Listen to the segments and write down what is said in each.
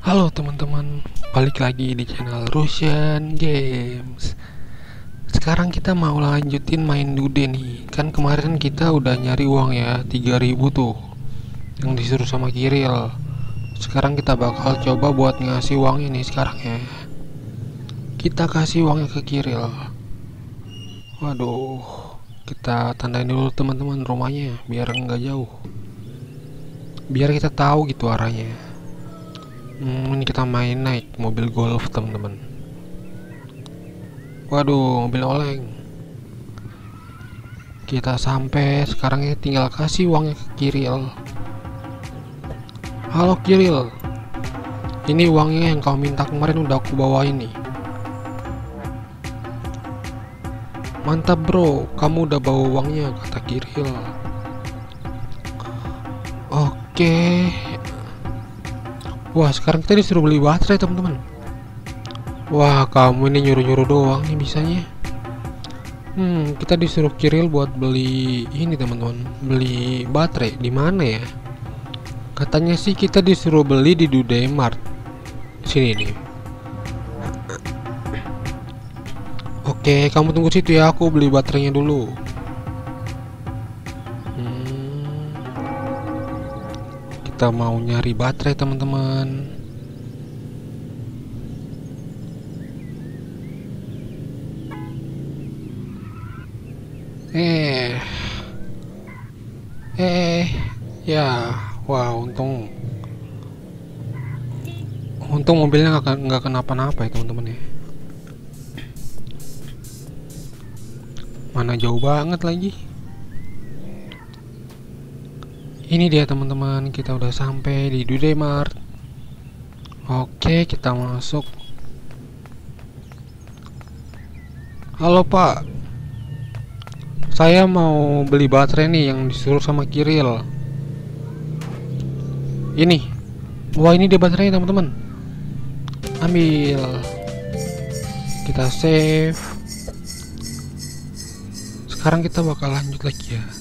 Halo teman-teman, balik lagi di channel Russian Games. Sekarang kita mau lanjutin main Dude nih. Kan kemarin kita udah nyari uang ya, 3.000 tuh yang disuruh sama Kiril. Sekarang kita bakal coba buat ngasih uang ini sekarang ya. Kita kasih uangnya ke Kiril. Waduh, kita tandain dulu teman-teman rumahnya biar nggak jauh. Biar kita tahu gitu arahnya. Ini kita main naik mobil golf teman-teman. Waduh, mobil oleng. Kita sampai sekarang ini tinggal kasih uangnya ke Kiril. Halo Kiril, ini uangnya yang kau minta kemarin udah aku bawain nih. Mantap bro, kamu udah bawa uangnya, kata Kiril. Oke. Wah, sekarang kita disuruh beli baterai teman-teman. Wah, kamu ini nyuruh-nyuruh doang nih bisanya. Kita disuruh Kiril buat beli ini teman-teman, beli baterai di mana ya? Katanya sih kita disuruh beli di Dude Mart. Sini nih. Oke, kamu tunggu situ ya, aku beli baterainya dulu. Kita mau nyari baterai teman-teman. Ya, wah untung mobilnya nggak kenapa-napa ya teman-teman ya. Mana jauh banget lagi. Ini dia teman-teman, kita udah sampai di Dude Mart. Oke, kita masuk. Halo Pak, saya mau beli baterai nih yang disuruh sama Kiril. Ini, wah ini dia baterainya teman-teman. Ambil. Kita save. Sekarang kita bakal lanjut lagi ya.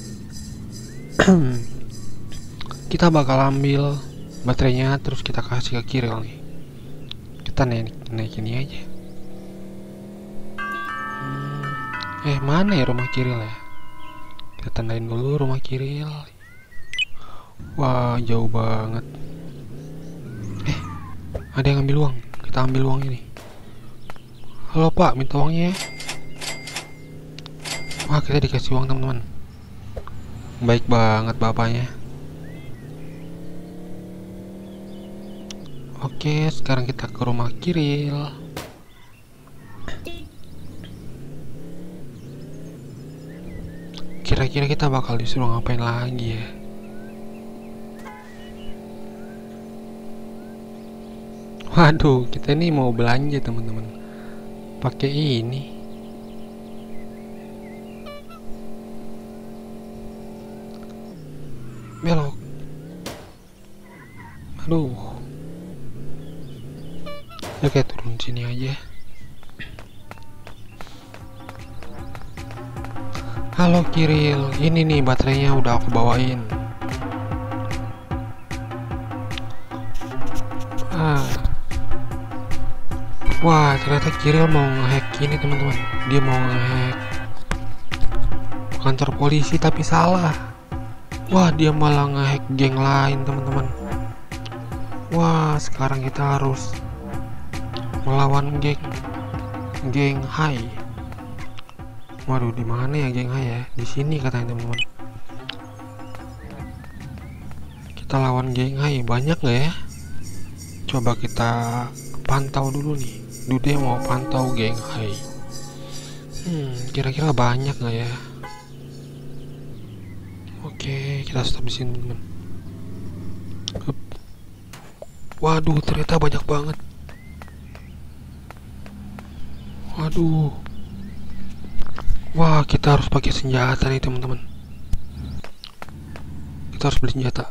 Kita bakal ambil baterainya terus kita kasih ke Kiril nih. Kita naik ini aja. Mana ya rumah Kiril ya? Kita tandain dulu rumah Kiril. Wah, jauh banget. Ada yang ambil uang. Kita ambil uang ini. Halo Pak, minta uangnya ya. Wah, kita dikasih uang teman-teman. Baik banget bapaknya. Oke, sekarang kita ke rumah Kiril. Kira-kira kita bakal disuruh ngapain lagi ya? Waduh, kita ini mau belanja teman-teman. Pakai ini. Belok. Aduh. Oke, turun sini aja. Halo Kiril, ini nih baterainya udah aku bawain. Wah, ternyata Kiril mau ngehack ini teman-teman. Dia mau ngehack kantor polisi tapi salah. Wah, dia malah ngehack geng lain teman-teman. Wah, sekarang kita harus melawan geng Hai. Waduh, di mana ya geng Hai ya? Di sini katanya teman-teman. Kita lawan geng Hai, banyak nggak ya? Coba kita pantau dulu nih. Dude mau pantau geng Hai. Kira-kira banyak nggak ya? Oke, kita stop di sini teman-teman. Waduh, ternyata banyak banget. Waduh. Wah, kita harus pakai senjata nih teman-teman. Kita harus beli senjata.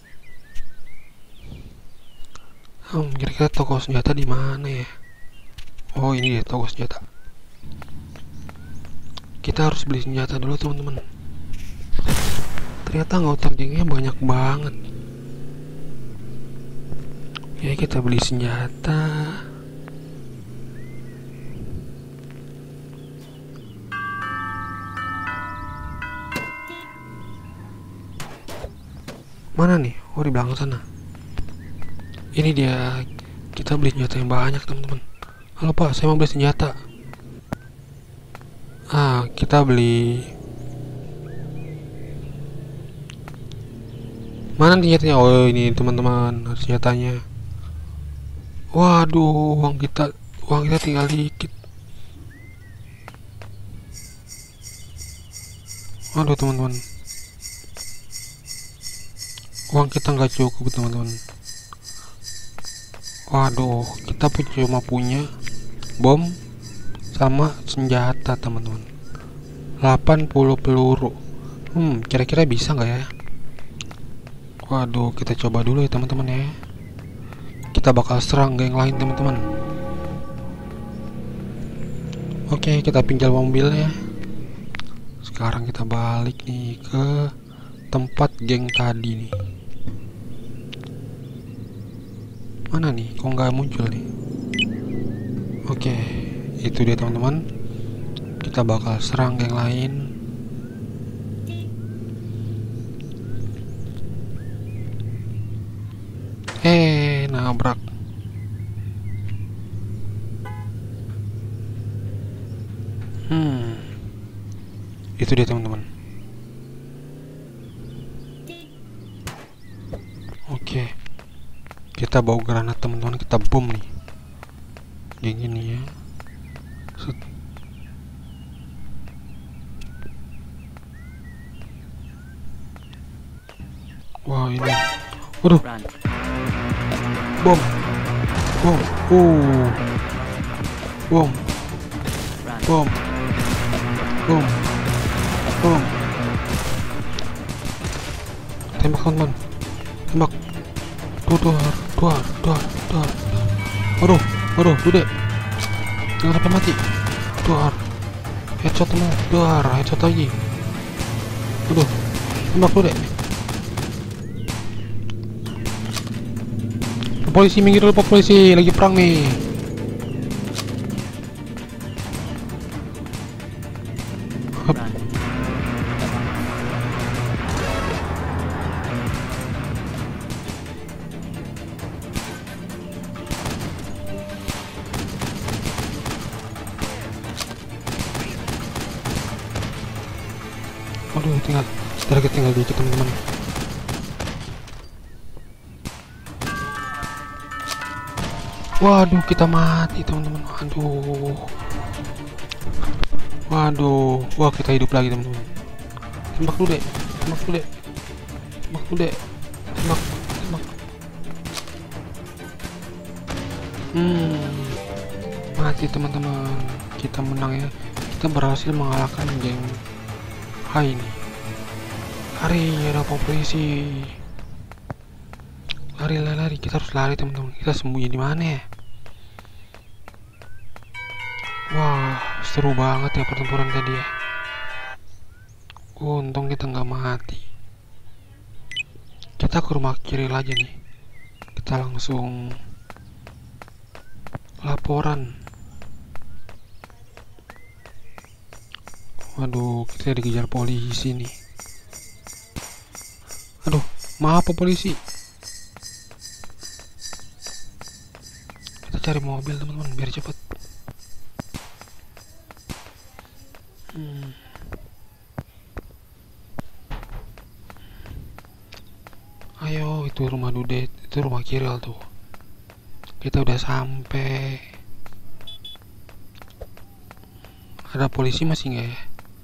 Kira-kira toko senjata di mana ya? Oh, ini dia toko senjata. Kita harus beli senjata dulu teman-teman. Ternyata anggota gengnya banyak banget. Ya, kita beli senjata. Mana nih? Oh, di belakang sana. Ini dia. Kita beli senjata yang banyak, teman-teman. Halo Pak, saya mau beli senjata. Kita beli. Mana senjatanya? Oh, ini teman-teman, senjatanya. Waduh, uang kita tinggal dikit. Waduh, teman-teman. Uang kita nggak cukup, teman-teman. Waduh, kita cuma punya bom sama senjata, teman-teman. 80 peluru. Kira-kira bisa nggak ya? Waduh, kita coba dulu ya, teman-teman ya. Kita bakal serang geng lain, teman-teman. Oke, kita pinjam mobilnya. Sekarang kita balik nih ke tempat geng tadi nih. Mana nih? Kok nggak muncul nih? Oke, itu dia teman-teman. Kita bakal serang geng lain. Nabrak. Itu dia teman-teman. Oke. Kita bawa granat, teman-teman. Kita bom nih. Kayak gini ya. Set. Wah, ini. Waduh. Bom. Bom. Bom. Bom. Bom. Bom. Tembak, teman-teman. Tembak. Duar. Waduh, Dude. Jangan sampai mati. Duar. Headshot, teman. Duar, headshot lagi. Waduh. Tembak, Dude. Polisi, minggir dulu, Pak Polisi. Lagi perang nih. Hup. Waduh, tinggal dikit, teman-teman. Waduh, kita mati, teman-teman. Waduh. Wah, kita hidup lagi, teman-teman. Tembak dulu deh. Tembak. Mati, teman-teman. Kita menang ya. Kita berhasil mengalahkan geng Hai ini. Lari, ada polisi. Lari. Kita harus lari, teman-teman. Kita sembunyi di mana ya? Wah, seru banget ya pertempuran tadi ya. Untung kita nggak mati. Kita ke rumah kiri aja nih. Kita langsung laporan. Waduh, kita dikejar polisi nih. Aduh, maaf Pak Polisi. Kita cari mobil, teman-teman, biar cepet. Ayo, itu rumah Dudet, itu rumah Kiril tuh. Kita udah sampai. Ada polisi masih nggak ya?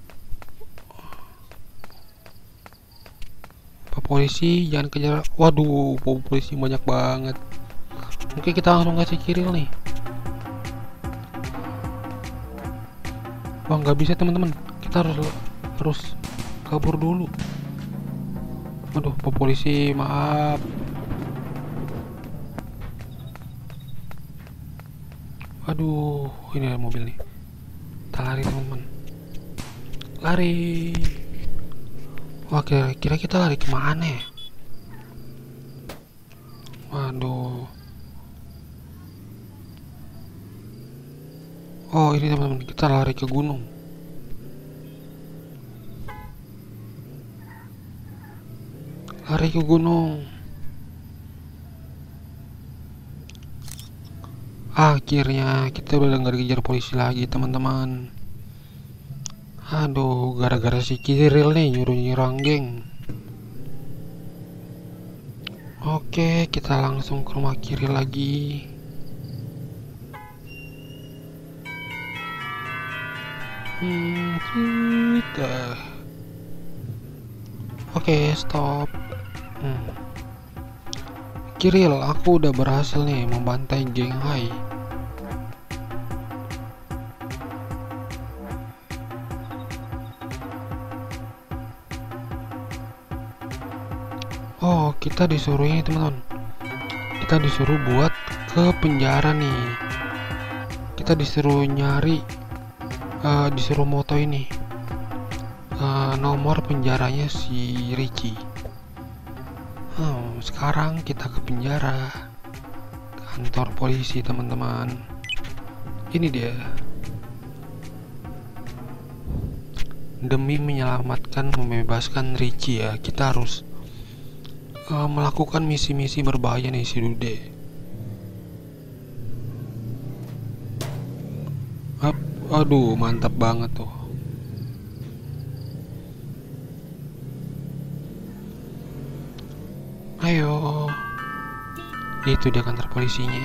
Pak Polisi, jangan kejar. Waduh, polisi banyak banget. Oke, kita langsung kasih Kiril nih. Wah, nggak bisa, teman-teman. Kita harus kabur dulu. Waduh, Pak Polisi, maaf. Aduh, ini ada mobil nih. Kita lari, teman-teman. Lari. Wah, kira-kira kita lari kemana ya? Waduh, Oh ini teman-teman, kita lari ke gunung. Lari ke gunung. Akhirnya kita udah nggak dikejar polisi lagi teman-teman. Aduh, gara-gara si Kiril nih nyuruh nyerang geng. Oke, kita langsung ke rumah Kiril lagi. Kita. Oke, stop. Kiril, aku udah berhasil nih membantai geng Hai. Oh, kita disuruh ini teman-teman. Kita disuruh buat ke penjara nih. Kita disuruh nyari, disuruh moto ini. Nomor penjaranya si Richie. Sekarang kita ke penjara, kantor polisi teman-teman. Ini dia. Demi menyelamatkan, membebaskan Richie ya, kita harus melakukan misi-misi berbahaya nih si Dude. Aduh, mantap banget tuh. Ayo. Itu dia kantor polisinya.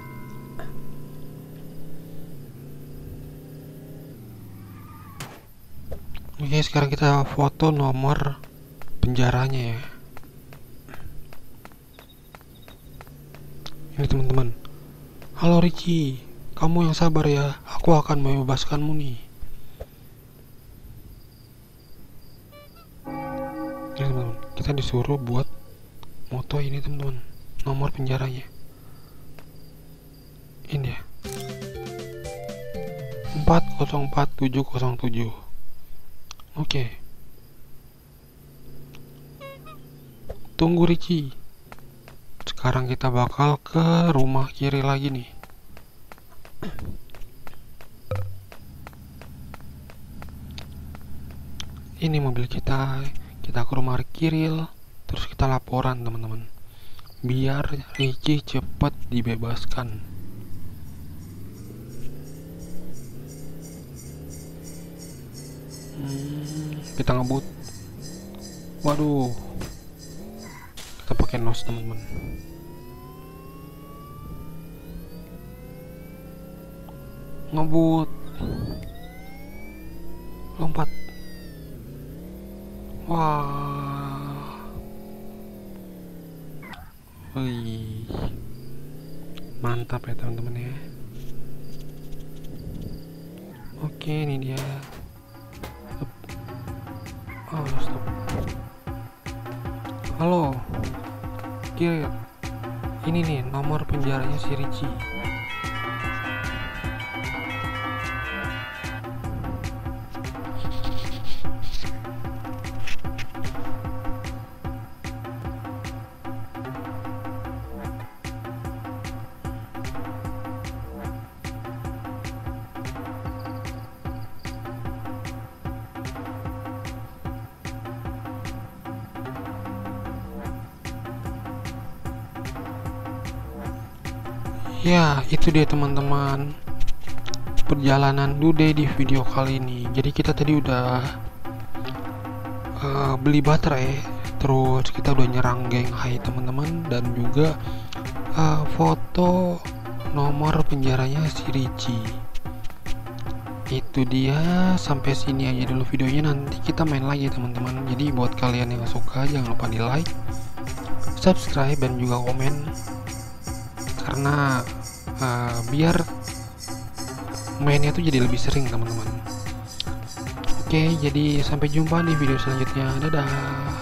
Oke, sekarang kita foto nomor penjaranya ya. Ini teman-teman. Halo Richie, kamu yang sabar ya. Aku akan membebaskanmu nih. Ini teman-teman, kita disuruh buat moto ini teman-teman, nomor penjaranya. Ini ya. 404707. Oke. Tunggu Richie. Sekarang kita bakal ke rumah kiri lagi nih. Ini mobil kita ke rumah Kiril, terus kita laporan teman-teman, biar Richie cepat dibebaskan. Kita ngebut. Waduh, kita pakai nos teman-teman. Ngebut, lompat. Wah, wih, mantap ya teman-teman ya. Oke, ini dia. Oh, stop. Halo, Kir, ini nih nomor penjaranya si Richie. Ya, itu dia teman-teman, perjalanan Dude di video kali ini. Jadi kita tadi udah beli baterai, terus kita udah nyerang geng Hai teman-teman, dan juga foto nomor penjaranya si Richie. Itu dia, sampai sini aja dulu videonya, nanti kita main lagi teman-teman. Jadi buat kalian yang suka jangan lupa di like, subscribe, dan juga komen, karena biar mainnya tuh jadi lebih sering teman-teman. Oke, jadi sampai jumpa di video selanjutnya. Dadah.